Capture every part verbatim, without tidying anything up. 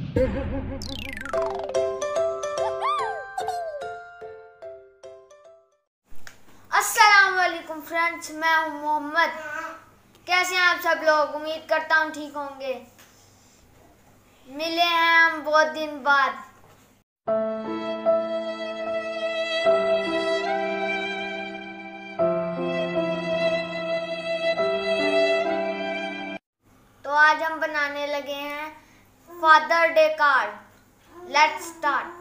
अस्सलाम वालेकुम फ्रेंड्स, मैं हूं मोहम्मद। कैसे हैं आप सब लोग? उम्मीद करता हूं ठीक होंगे। मिले हैं हम बहुत दिन बाद। तो आज हम बनाने लगे हैं father day card. Let's start.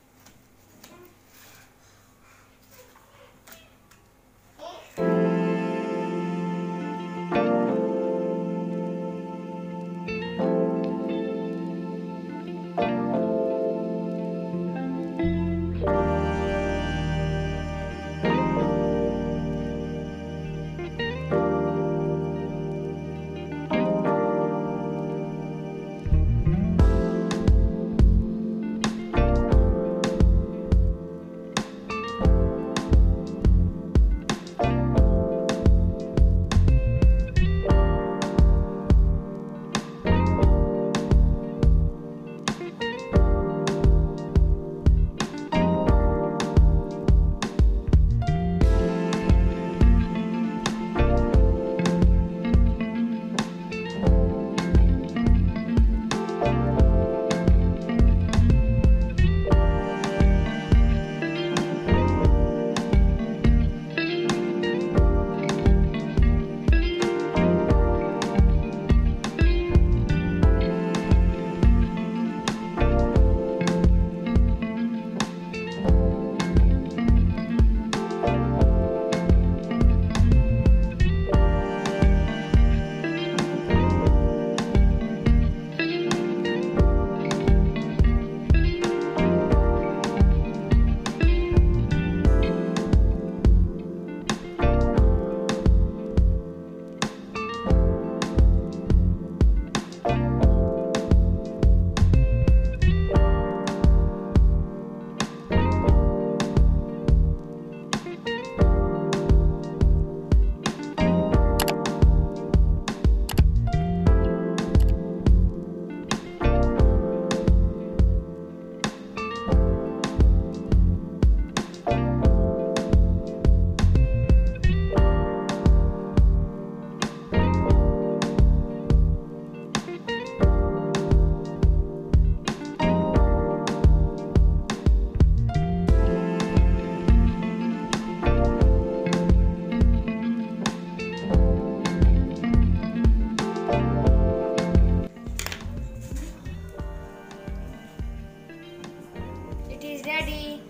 It is ready.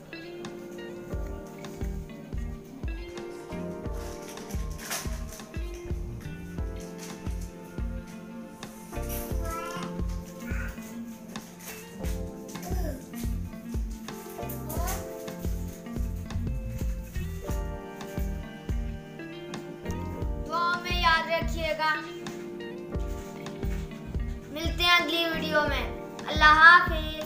दुआ में याद रखिएगा। मिलते हैं अगली वीडियो में। अल्लाह हाफिज।